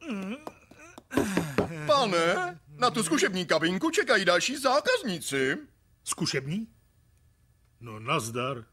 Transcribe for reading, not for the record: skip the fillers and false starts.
Pane, na tu zkušební kabinku čekají další zákazníci. Zkušební? No nazdar.